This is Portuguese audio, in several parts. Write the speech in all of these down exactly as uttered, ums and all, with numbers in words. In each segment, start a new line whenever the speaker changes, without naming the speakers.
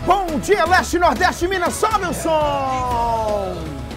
Bom dia, Leste, Nordeste, Minas, sobe o som!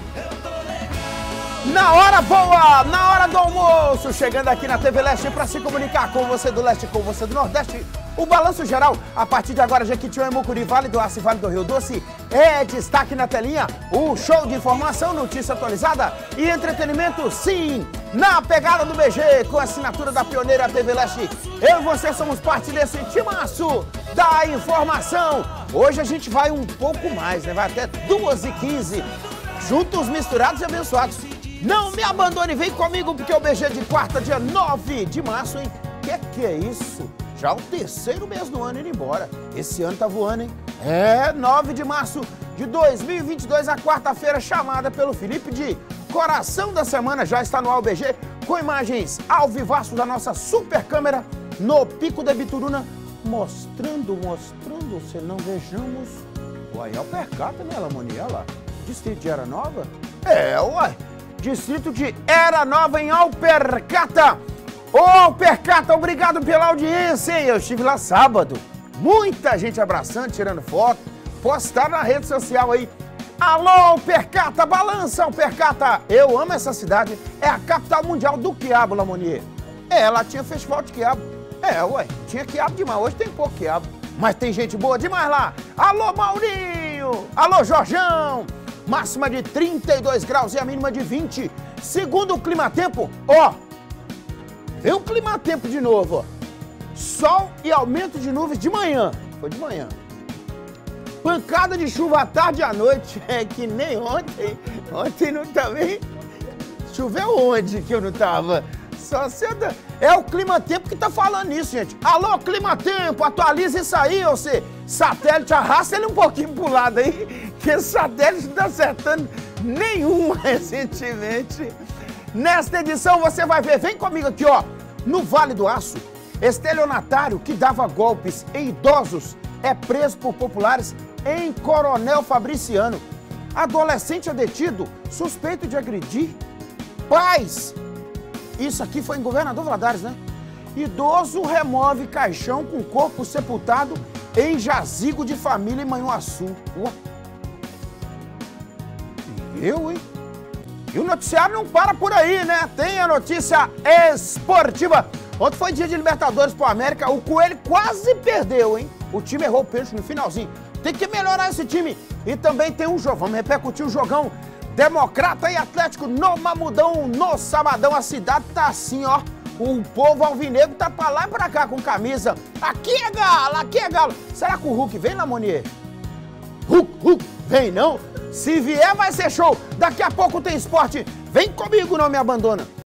Na hora boa, na hora do almoço, chegando aqui na T V Leste para se comunicar com você do Leste, com você do Nordeste. O Balanço Geral, a partir de agora, Jequitinhonha, Mucuri, Vale do Aço e Vale do Rio Doce, é destaque na telinha, o show de informação, notícia atualizada e entretenimento, sim, na pegada do B G, com a assinatura da pioneira T V Leste. Eu e você somos parte desse timaço da informação. Hoje a gente vai um pouco mais, né? Vai até duas e quinze, juntos, misturados e abençoados. Não me abandone, vem comigo, porque o B G de quarta, dia nove de março, hein? Que que é isso? Já o terceiro mês do ano indo embora. Esse ano tá voando, hein? É, nove de março de dois mil e vinte e dois, a quarta-feira, chamada pelo Felipe de Coração da Semana. Já está no ar o B G, com imagens ao vivaço da nossa super câmera no Pico da Bituruna, mostrando, mostrando, se não vejamos. Uai, é o Percata, né, Lamonia? Lá, distrito de Era Nova? É, uai. Distrito de Era Nova, em Alpercata. Ô, Alpercata, obrigado pela audiência, hein? Eu estive lá sábado. Muita gente abraçando, tirando foto. Postar na rede social aí. Alô, Alpercata, balança, Alpercata. Eu amo essa cidade. É a capital mundial do quiabo, Lamonier. É, ela tinha festival de quiabo. É, ué, tinha quiabo demais. Hoje tem pouco quiabo. Mas tem gente boa demais lá. Alô, Maurinho. Alô, Jorjão. Máxima de trinta e dois graus e a mínima de vinte. Segundo o clima-tempo, ó, vem o clima-tempo de novo, ó. Sol e aumento de nuvens de manhã. Foi de manhã. Pancada de chuva à tarde e à noite. É que nem ontem. Ontem não também. Choveu onde que eu não tava? Só senta. É o clima-tempo que tá falando isso, gente. Alô, clima-tempo, atualiza isso aí, você. Satélite, arrasta ele um pouquinho pro lado aí, que esse satélite não tá acertando nenhum recentemente. Nesta edição você vai ver, vem comigo aqui, ó, no Vale do Aço, estelionatário que dava golpes em idosos é preso por populares em Coronel Fabriciano. Adolescente é detido, suspeito de agredir pais. Isso aqui foi em Governador Valadares, né? Idoso remove caixão com corpo sepultado em jazigo de família em Manhuaçu. Ué. Eu, hein? E o noticiário não para por aí, né? Tem a notícia esportiva. Ontem foi dia de Libertadores pro América. O Coelho quase perdeu, hein? O time errou o pênalti no finalzinho. Tem que melhorar esse time. E também tem um jogo. Vamos repercutir o jogão. Democrata e Atlético no Mamudão, no sabadão. A cidade tá assim, ó. O povo alvinegro tá pra lá e pra cá com camisa. Aqui é galo, aqui é galo. Será que o Hulk vem, Lamonier? Hulk, Hulk, vem não? Se vier vai ser show. Daqui a pouco tem esporte. Vem comigo, não me abandona.